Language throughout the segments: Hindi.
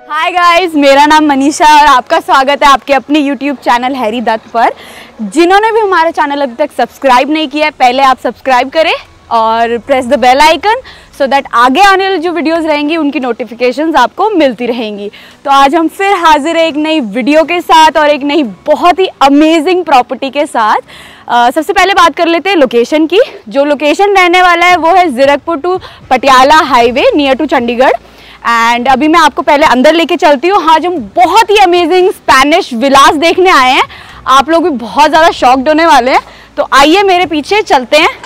हाय गाइस, मेरा नाम मनीषा और आपका स्वागत है आपके अपने YouTube चैनल हैरी दत्त पर। जिन्होंने भी हमारा चैनल अभी तक सब्सक्राइब नहीं किया है, पहले आप सब्सक्राइब करें और press the bell icon so that आगे आने वाली जो वीडियोस रहेंगी उनकी नोटिफिकेशंस आपको मिलती रहेंगी। तो आज हम फिर हाजिर हैं एक नई वीडियो के साथ और एक नई बहुत ही अमेजिंग प्रॉपर्टी के साथ। सबसे पहले बात कर लेते हैं लोकेशन की। जो लोकेशन रहने वाला है वो है Zirakpur to Patiala highway near to Chandigarh. And अभी मैं आपको पहले अंदर लेके चलती हूँ। आज हम बहुत ही अमेजिंग स्पेनिश विलास देखने आए हैं। आप लोग भी बहुत ज़्यादा शॉक्ड होने वाले हैं, तो आइए मेरे पीछे चलते हैं।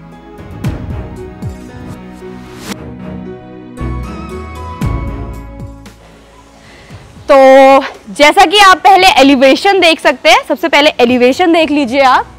तो जैसा कि आप पहले एलिवेशन देख सकते हैं, सबसे पहले एलिवेशन देख लीजिए आप।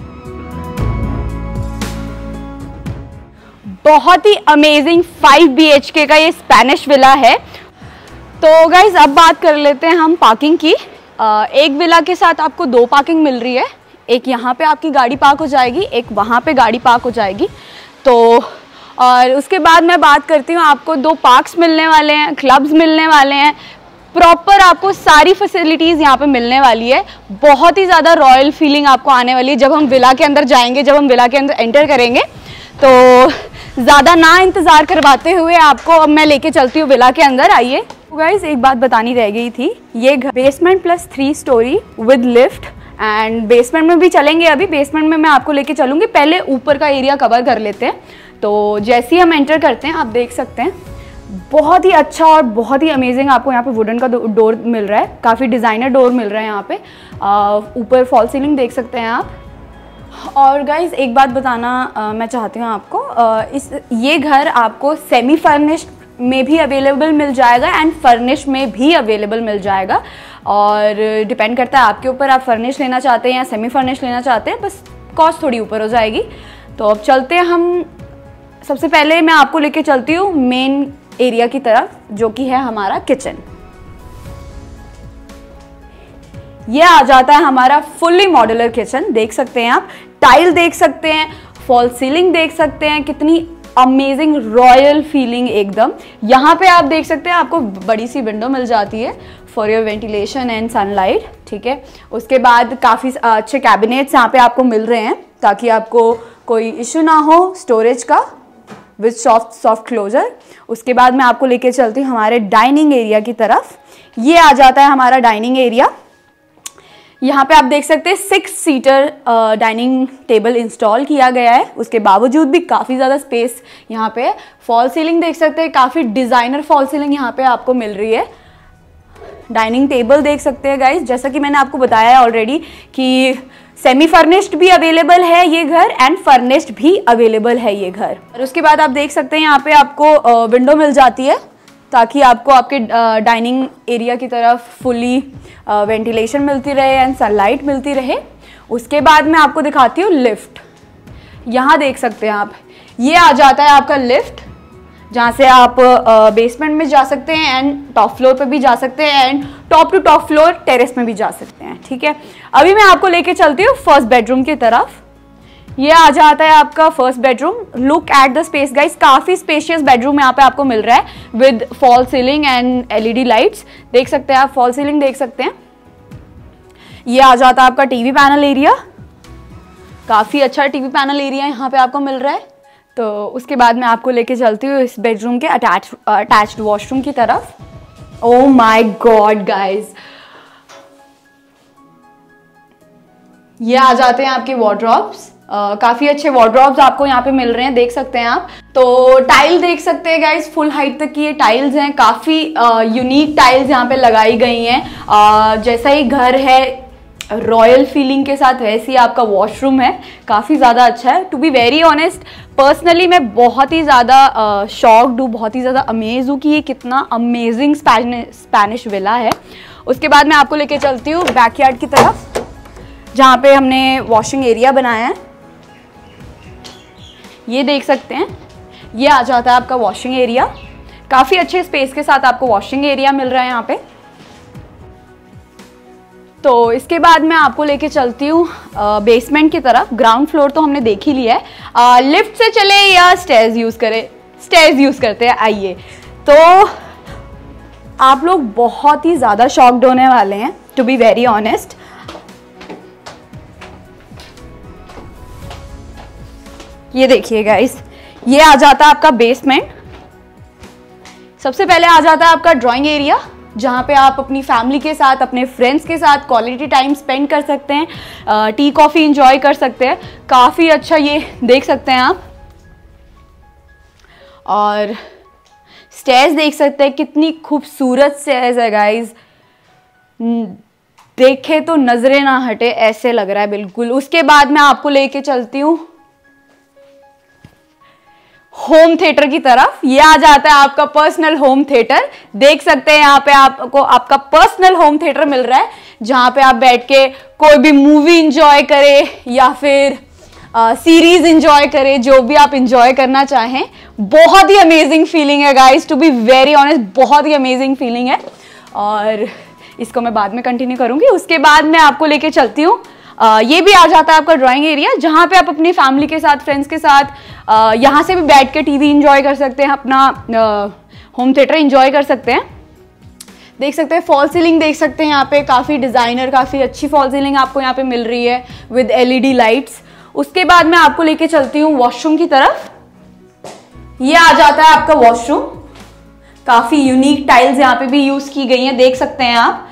बहुत ही अमेजिंग 5 BHK का ये स्पेनिश विला है। तो गाइज अब बात कर लेते हैं हम पार्किंग की। एक विला के साथ आपको 2 पार्किंग मिल रही है। एक यहाँ पे आपकी गाड़ी पार्क हो जाएगी, एक वहाँ पे गाड़ी पार्क हो जाएगी। तो और उसके बाद मैं बात करती हूँ, आपको 2 पार्क्स मिलने वाले हैं, क्लब्स मिलने वाले हैं। प्रॉपर आपको सारी फैसिलिटीज़ यहाँ पे मिलने वाली है। बहुत ही ज़्यादा रॉयल फीलिंग आपको आने वाली है जब हम विला के अंदर जाएंगे, जब हम विला के अंदर एंटर करेंगे। तो ज़्यादा ना इंतज़ार करवाते हुए आपको अब मैं लेके चलती हूँ विला के अंदर। आइए। तो गाइस एक बात बतानी रह गई थी, ये घर basement plus 3 storey with lift and basement में भी चलेंगे। अभी बेसमेंट में मैं आपको लेके चलूँगी, पहले ऊपर का एरिया कवर कर लेते हैं। तो जैसे ही हम एंटर करते हैं आप देख सकते हैं बहुत ही अच्छा और बहुत ही अमेजिंग आपको यहाँ पे वुडन का डोर मिल रहा है। काफ़ी डिज़ाइनर डोर मिल रहा है यहाँ पे। ऊपर फॉल सीलिंग देख सकते हैं आप। और गाइज एक बात बताना मैं चाहती हूँ आपको, ये घर आपको सेमी फर्निश्ड में भी अवेलेबल मिल जाएगा एंड फर्निश में भी अवेलेबल मिल जाएगा। और डिपेंड करता है आपके ऊपर, आप फर्निश लेना चाहते हैं या सेमी फर्निश लेना चाहते हैं, बस कॉस्ट थोड़ी ऊपर हो जाएगी। तो अब चलते हैं हम। सबसे पहले मैं आपको लेके चलती हूँ मेन एरिया की तरफ, जो कि है हमारा किचन। ये आ जाता है हमारा फुल्ली मॉड्यूलर किचन। देख सकते हैं आप, टाइल देख सकते हैं, फॉल सीलिंग देख सकते हैं, कितनी अमेजिंग रॉयल फीलिंग एकदम। यहाँ पे आप देख सकते हैं आपको बड़ी सी विंडो मिल जाती है for your ventilation and sunlight. ठीक है, उसके बाद काफ़ी अच्छे कैबिनेट्स यहाँ पे आपको मिल रहे हैं ताकि आपको कोई इशू ना हो स्टोरेज का, विद सॉफ्ट क्लोजर। उसके बाद मैं आपको लेके चलती हूँ हमारे डाइनिंग एरिया की तरफ। ये आ जाता है हमारा डाइनिंग एरिया। यहाँ पे आप देख सकते हैं 6 सीटर डाइनिंग टेबल इंस्टॉल किया गया है। उसके बावजूद भी काफ़ी ज़्यादा स्पेस यहाँ पे है। फॉल सीलिंग देख सकते हैं, काफ़ी डिज़ाइनर फॉल सीलिंग यहाँ पे आपको मिल रही है। डाइनिंग टेबल देख सकते हैं गाइस, जैसा कि मैंने आपको बताया है ऑलरेडी कि सेमी फर्निश्ड भी अवेलेबल है ये घर एंड फर्निश्ड भी अवेलेबल है ये घर। और उसके बाद आप देख सकते हैं यहाँ पे आपको विंडो मिल जाती है ताकि आपको आपके डाइनिंग एरिया की तरफ फुली वेंटिलेशन मिलती रहे एंड सनलाइट मिलती रहे। उसके बाद मैं आपको दिखाती हूँ लिफ्ट। यहाँ देख सकते हैं आप, ये आ जाता है आपका लिफ्ट, जहाँ से आप बेसमेंट में जा सकते हैं एंड टॉप फ्लोर पे भी जा सकते हैं and top to top floor terrace में भी जा सकते हैं। ठीक है, अभी मैं आपको लेके चलती हूँ फर्स्ट बेडरूम की तरफ। ये आ जाता है आपका first bedroom. Look at the space guys, काफ़ी स्पेशियस बेडरूम यहाँ पे आपको मिल रहा है with fall ceiling and LED lights. देख सकते हैं आप, फॉल सीलिंग देख सकते हैं। ये आ जाता है आपका टीवी पैनल एरिया। काफ़ी अच्छा टीवी पैनल एरिया यहाँ पे आपको मिल रहा है। तो उसके बाद मैं आपको लेके चलती हूँ इस बेडरूम के अटैच्ड वॉशरूम की तरफ। ओह माय गॉड गाइस, ये आ जाते हैं आपके वार्डरोब्स। काफ़ी अच्छे वार्डरोब्स आपको यहाँ पे मिल रहे हैं, देख सकते हैं आप। तो टाइल देख सकते हैं गाइस, फुल हाइट तक की ये टाइल्स हैं। काफ़ी यूनिक टाइल्स यहाँ पे लगाई गई हैं। जैसा ही घर है रॉयल फीलिंग के साथ, वैसे ही आपका वॉशरूम है। काफ़ी ज़्यादा अच्छा है। To be very honest, personally मैं बहुत ही ज़्यादा शॉक्ड हूँ, बहुत ही ज़्यादा अमेज हूँ कि ये कितना अमेजिंग स्पेनिश विला है। उसके बाद मैं आपको लेके चलती हूँ बैकयार्ड की तरफ, जहाँ पे हमने वॉशिंग एरिया बनाया है। ये देख सकते हैं, ये आ जाता है आपका वॉशिंग एरिया। काफ़ी अच्छे स्पेस के साथ आपको वॉशिंग एरिया मिल रहा है यहाँ पे। तो इसके बाद मैं आपको लेके चलती हूँ बेसमेंट की तरफ। ग्राउंड फ्लोर तो हमने देख ही लिया है। लिफ्ट से चले या स्टेयर्स यूज़ करें? स्टेयर्स यूज़ करते हैं। आइए। तो आप लोग बहुत ही ज़्यादा शॉक्ड होने वाले हैं, टू बी वेरी ऑनेस्ट। ये देखिए गाइस, ये आ जाता है आपका बेसमेंट। सबसे पहले आ जाता है आपका ड्राइंग एरिया, जहाँ पे आप अपनी फैमिली के साथ, अपने फ्रेंड्स के साथ क्वालिटी टाइम स्पेंड कर सकते हैं, टी कॉफ़ी इंजॉय कर सकते हैं। काफ़ी अच्छा ये देख सकते हैं आप। और स्टेयर्स देख सकते हैं, कितनी खूबसूरत स्टेयर्स है गाइस, देखे तो नजरें ना हटे ऐसे लग रहा है बिल्कुल। उसके बाद मैं आपको लेके चलती हूँ होम थिएटर की तरफ। ये आ जाता है आपका पर्सनल होम थिएटर। देख सकते हैं यहाँ पे आपको आपका पर्सनल होम थिएटर मिल रहा है, जहाँ पे आप बैठ के कोई भी मूवी इंजॉय करे या फिर सीरीज इंजॉय करे, जो भी आप इंजॉय करना चाहें। बहुत ही अमेजिंग फीलिंग है guys, to be very honest, बहुत ही अमेजिंग फीलिंग है। और इसको मैं बाद में कंटिन्यू करूंगी। उसके बाद मैं आपको लेके चलती हूँ, ये भी आ जाता है आपका ड्राइंग एरिया, जहाँ पे आप अपनी फैमिली के साथ, फ्रेंड्स के साथ यहाँ से भी बैठ के टीवी इंजॉय कर सकते हैं, अपना होम थिएटर इंजॉय कर सकते हैं। देख सकते हैं फॉल सीलिंग, देख सकते हैं यहाँ पे काफ़ी डिज़ाइनर, काफ़ी अच्छी फॉल सीलिंग आपको यहाँ पे मिल रही है विद LED लाइट्स। उसके बाद मैं आपको लेके चलती हूँ वॉशरूम की तरफ। ये आ जाता है आपका वॉशरूम। काफ़ी यूनिक टाइल्स यहाँ पे भी यूज़ की गई हैं, देख सकते हैं आप।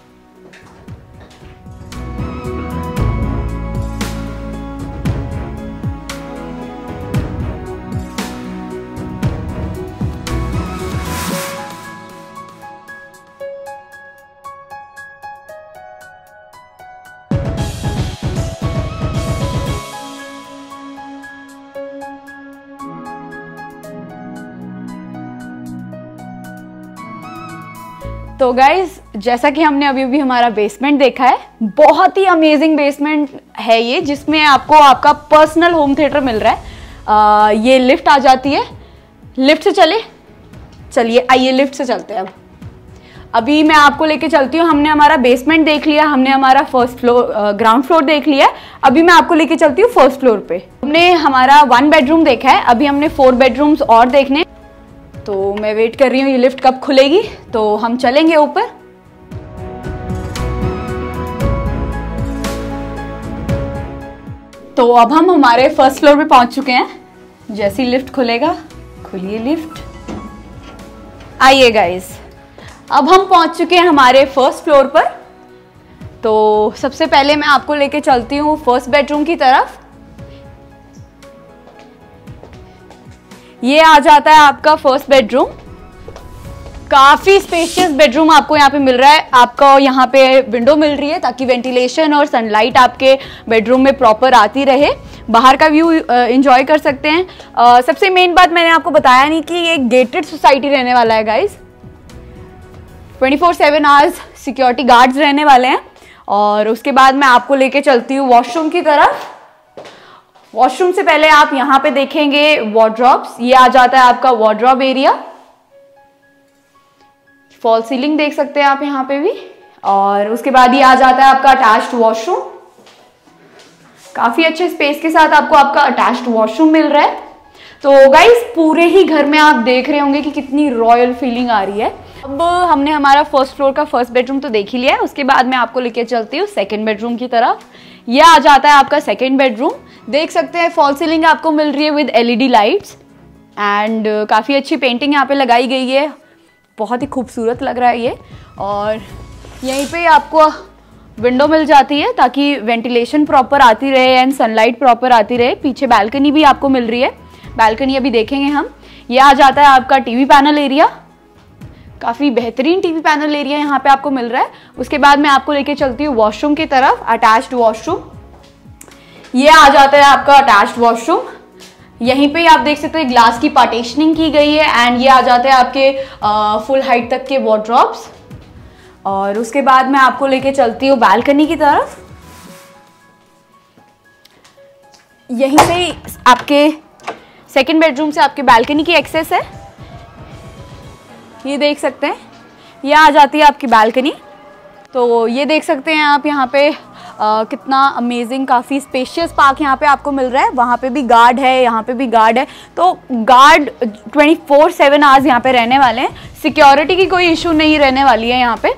तो गाइज, जैसा कि हमने अभी भी हमारा बेसमेंट देखा है, बहुत ही अमेजिंग बेसमेंट है ये, जिसमें आपको आपका पर्सनल होम थिएटर मिल रहा है। ये लिफ्ट आ जाती है, लिफ्ट से चलिए आइए लिफ्ट से चलते हैं। अब अभी मैं आपको लेके चलती हूँ। हमने हमारा बेसमेंट देख लिया, हमने हमारा फर्स्ट फ्लोर, ग्राउंड फ्लोर देख लिया। अभी मैं आपको लेके चलती हूँ फर्स्ट फ्लोर पे। हमने हमारा 1 बेडरूम देखा है, अभी हमने 4 बेडरूम्स और देखने। तो मैं वेट कर रही हूँ ये लिफ्ट कब खुलेगी, तो हम चलेंगे ऊपर। तो अब हम हमारे फर्स्ट फ्लोर पे पहुंच चुके हैं। जैसे ही लिफ्ट खुलेगा, खुलिए लिफ्ट, आइए गाइस। अब हम पहुंच चुके हैं हमारे फर्स्ट फ्लोर पर। तो सबसे पहले मैं आपको लेके चलती हूँ फर्स्ट बेडरूम की तरफ। ये आ जाता है आपका फर्स्ट बेडरूम। काफी स्पेशियस बेडरूम आपको यहाँ पे मिल रहा है। आपको यहाँ पे विंडो मिल रही है ताकि वेंटिलेशन और सनलाइट आपके बेडरूम में प्रॉपर आती रहे, बाहर का व्यू एंजॉय कर सकते हैं। सबसे मेन बात मैंने आपको बताया नहीं कि ये गेटेड सोसाइटी रहने वाला है गाइस। 24/7 आवर्स सिक्योरिटी गार्ड्स रहने वाले हैं। और उसके बाद मैं आपको लेके चलती हूँ वॉशरूम की तरफ। वॉशरूम से पहले आप यहाँ पे देखेंगे वार्डरोब्स। ये आ जाता है आपका वार्डरोब एरिया। फॉल सीलिंग देख सकते हैं आप यहाँ पे भी। और उसके बाद ये आ जाता है आपका अटैच्ड वॉशरूम। काफी अच्छे स्पेस के साथ आपको आपका अटैच्ड वॉशरूम मिल रहा है। तो गाइस, पूरे ही घर में आप देख रहे होंगे कि कितनी रॉयल फीलिंग आ रही है। अब हमने हमारा फर्स्ट फ्लोर का फर्स्ट बेडरूम तो देख ही लिया है। उसके बाद मैं आपको लेके चलती हूँ सेकंड बेडरूम की तरफ। यह आ जाता है आपका सेकंड बेडरूम। देख सकते हैं फॉल सीलिंग आपको मिल रही है विद LED लाइट्स एंड काफ़ी अच्छी पेंटिंग यहाँ पे लगाई गई है। बहुत ही खूबसूरत लग रहा है ये। और यहीं पे आपको विंडो मिल जाती है ताकि वेंटिलेशन प्रॉपर आती रहे एंड सनलाइट प्रॉपर आती रहे। पीछे बैल्कनी भी आपको मिल रही है, बैल्कनी अभी देखेंगे हम। यह आ जाता है आपका टीवी पैनल एरिया। काफ़ी बेहतरीन टीवी पैनल एरिया यहाँ पे आपको मिल रहा है। उसके बाद मैं आपको लेके चलती हूँ वॉशरूम की तरफ, अटैच्ड वॉशरूम। ये आ जाता है आपका अटैच्ड वॉशरूम। यहीं पे आप देख सकते हैं ग्लास की पार्टीशनिंग की गई है एंड ये आ जाते हैं आपके फुल हाइट तक के वार्डरोब्स। और उसके बाद मैं आपको लेके चलती हूँ बालकनी की तरफ। यहीं से आपके सेकंड बेडरूम से आपके बालकनी की एक्सेस है। ये देख सकते हैं, ये आ जाती है आपकी बालकनी। तो ये देख सकते हैं आप यहाँ पे कितना अमेजिंग, काफ़ी स्पेशियस पार्क यहाँ पे आपको मिल रहा है। वहाँ पे भी गार्ड है, यहाँ पे भी गार्ड है, तो गार्ड 24/7 आवर्स यहाँ पे रहने वाले हैं। सिक्योरिटी की कोई इशू नहीं रहने वाली है यहाँ पे।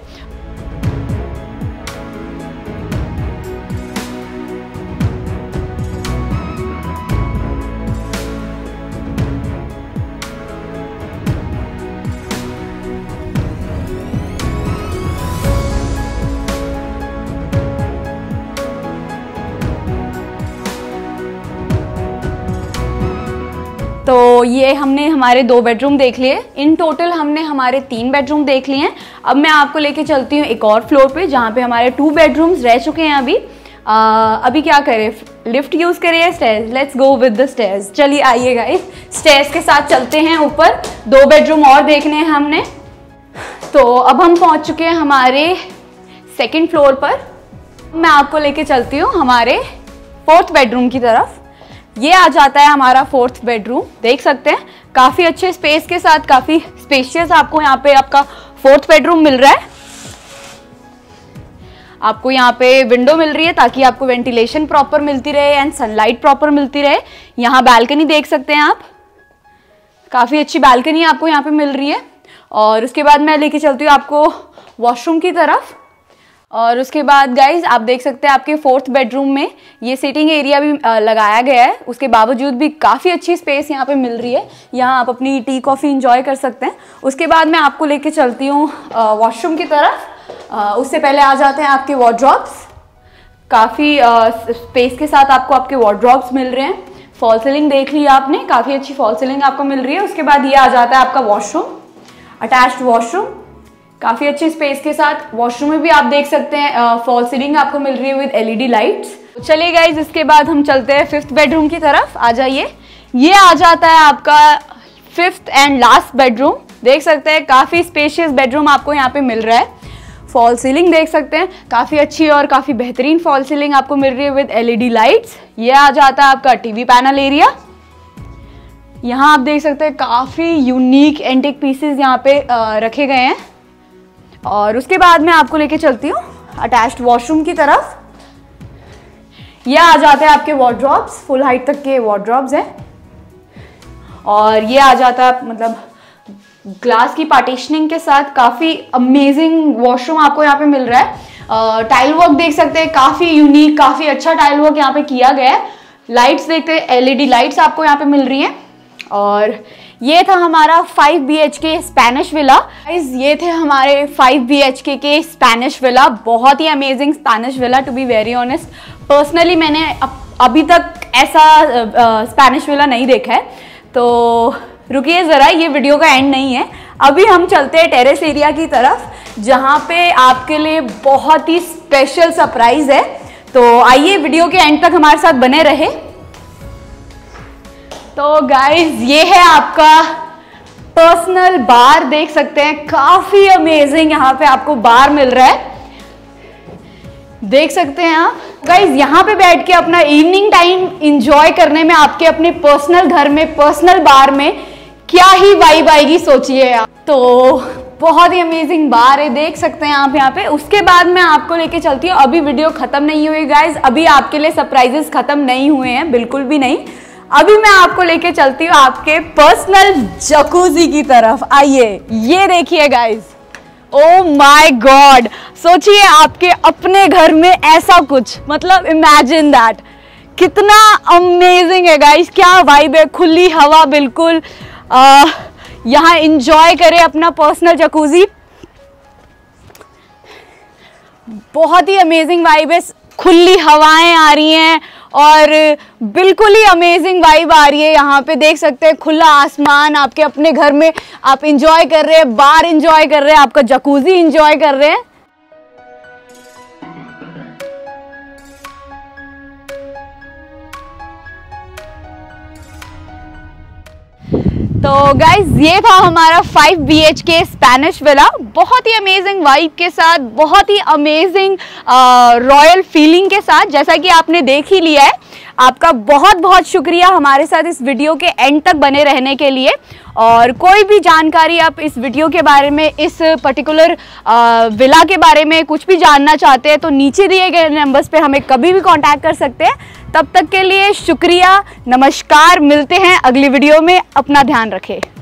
तो ये हमने हमारे 2 बेडरूम देख लिए। इन टोटल हमने हमारे 3 बेडरूम देख लिए हैं। अब मैं आपको लेके चलती हूँ एक और फ्लोर पे जहाँ पे हमारे 2 बेडरूम्स रह चुके हैं अभी। अभी क्या करें, लिफ्ट यूज़ करें या stairs? Let's go with the stairs. चलिए आइए गाइस, स्टेयर्स के साथ चलते हैं ऊपर। 2 बेडरूम और देखने हैं हमने। तो अब हम पहुँच चुके हैं हमारे 2nd फ्लोर पर। मैं आपको लेके चलती हूँ हमारे 4th बेडरूम की तरफ। ये आ जाता है हमारा 4th बेडरूम। देख सकते हैं काफ़ी अच्छे स्पेस के साथ, काफ़ी स्पेशियस आपको यहाँ पे आपका 4th बेडरूम मिल रहा है। आपको यहाँ पे विंडो मिल रही है ताकि आपको वेंटिलेशन प्रॉपर मिलती रहे एंड सनलाइट प्रॉपर मिलती रहे। यहाँ बैल्कनी देख सकते हैं आप, काफ़ी अच्छी बैल्कनी आपको यहाँ पे मिल रही है। और उसके बाद मैं लेके चलती हूँ आपको वॉशरूम की तरफ। और उसके बाद गाइज आप देख सकते हैं आपके 4th बेडरूम में ये सिटिंग एरिया भी लगाया गया है। उसके बावजूद भी काफ़ी अच्छी स्पेस यहाँ पे मिल रही है। यहाँ आप अपनी टी कॉफ़ी इंजॉय कर सकते हैं। उसके बाद मैं आपको लेके चलती हूँ वॉशरूम की तरफ। उससे पहले आ जाते हैं आपके वार्डरोब्स। काफ़ी स्पेस के साथ आपको आपके वार्डरोब्स मिल रहे हैं। फॉल सीलिंग देख ली आपने, काफ़ी अच्छी फॉल सीलिंग आपको मिल रही है। उसके बाद ये आ जाता है आपका वॉशरूम, अटैच्ड वॉशरूम, काफ़ी अच्छी स्पेस के साथ। वॉशरूम में भी आप देख सकते हैं फॉल सीलिंग आपको मिल रही है विद LED लाइट्स। चलिए गाइज, इसके बाद हम चलते हैं 5th बेडरूम की तरफ। आ जाइए, ये आ जाता है आपका 5th एंड लास्ट बेडरूम। देख सकते हैं काफ़ी स्पेशियस बेडरूम आपको यहाँ पे मिल रहा है। फॉल सीलिंग देख सकते हैं, काफ़ी अच्छी और काफ़ी बेहतरीन फॉल सीलिंग आपको मिल रही है विद LED लाइट्स। ये आ जाता है आपका TV पैनल एरिया। यहाँ आप देख सकते हैं काफ़ी यूनिक एंटिक पीसेस यहाँ पे रखे गए हैं। और उसके बाद मैं आपको लेके चलती हूँ अटैच्ड वॉशरूम की तरफ। ये आ जाते हैं आपके वार्डरोब्स, फुल हाइट तक के वार्डरोब्स हैं। और ये आ जाता है मतलब ग्लास की पार्टीशनिंग के साथ काफ़ी अमेजिंग वॉशरूम आपको यहाँ पे मिल रहा है। टाइल वर्क देख सकते हैं, काफ़ी यूनिक, काफ़ी अच्छा टाइल वर्क यहाँ पे किया गया है। लाइट्स देखते हैं, LED लाइट्स आपको यहाँ पे मिल रही हैं। और ये था हमारा 5 BHK स्पेनिश विला। ये थे हमारे 5 BHK के स्पेनिश विला। बहुत ही amazing Spanish villa, to be very honest. Personally मैंने अभी तक ऐसा स्पेनिश विला नहीं देखा है। तो रुकिए ज़रा, ये वीडियो का एंड नहीं है। अभी हम चलते हैं टेरेस एरिया की तरफ, जहाँ पे आपके लिए बहुत ही स्पेशल सरप्राइज है। तो आइए वीडियो के एंड तक हमारे साथ बने रहे। तो गाइज, ये है आपका पर्सनल बार। देख सकते हैं काफी अमेजिंग यहाँ पे आपको बार मिल रहा है। देख सकते हैं आप गाइज, यहाँ पे बैठ के अपना इवनिंग टाइम इंजॉय करने में, आपके अपने पर्सनल घर में, पर्सनल बार में क्या ही वाइब आएगी, सोचिए आप। तो बहुत ही अमेजिंग बार है, देख सकते हैं आप यहाँ पे। उसके बाद मैं आपको लेके चलती हूँ। अभी वीडियो खत्म नहीं हुई गाइज, अभी आपके लिए सरप्राइजेस खत्म नहीं हुए हैं, बिल्कुल भी नहीं। अभी मैं आपको लेके चलती हूँ आपके पर्सनल जकूजी की तरफ। आइए, ये देखिए गाइज, ओ माय गॉड, सोचिए आपके अपने घर में ऐसा कुछ, मतलब इमेजिन दैट, कितना अमेजिंग है गाइज। क्या वाइब है, खुली हवा बिल्कुल। यहाँ इंजॉय करें अपना पर्सनल जकूजी। बहुत ही अमेजिंग वाइब है, खुली हवाएं आ रही हैं और बिल्कुल ही अमेजिंग वाइब आ रही है। यहाँ पे देख सकते हैं खुला आसमान, आपके अपने घर में आप इंजॉय कर रहे हैं, बार इंजॉय कर रहे हैं, आपका जकूजी इंजॉय कर रहे हैं। तो गाइज ये था हमारा 5 BHK स्पेनिश विला, बहुत ही अमेजिंग वाइब के साथ, बहुत ही अमेजिंग रॉयल फीलिंग के साथ, जैसा कि आपने देख ही लिया है। आपका बहुत बहुत शुक्रिया हमारे साथ इस वीडियो के एंड तक बने रहने के लिए। और कोई भी जानकारी आप इस वीडियो के बारे में, इस पर्टिकुलर विला के बारे में कुछ भी जानना चाहते हैं तो नीचे दिए गए नंबर्स पे हमें कभी भी कांटेक्ट कर सकते हैं। तब तक के लिए शुक्रिया, नमस्कार, मिलते हैं अगली वीडियो में। अपना ध्यान रखें।